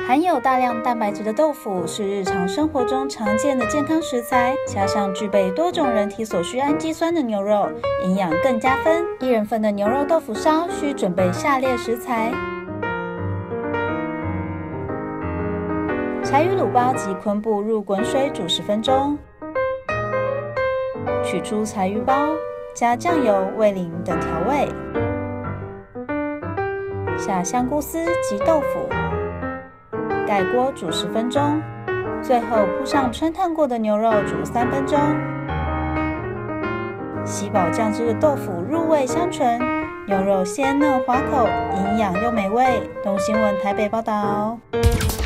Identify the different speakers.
Speaker 1: 含有大量蛋白质的豆腐是日常生活中常见的健康食材，加上具备多种人体所需氨基酸的牛肉，营养更加分。1人份的牛肉豆腐烧需准备下列食材：柴鱼卤包及昆布入滚水煮10分钟，取出柴鱼包，加酱油、味淋等调味，下香菇丝及豆腐，盖锅煮10分钟，最后铺上汆烫过的牛肉煮3分钟。吸饱酱汁的豆腐入味香醇，牛肉鲜嫩滑口，营养又美味。东新闻台北报道。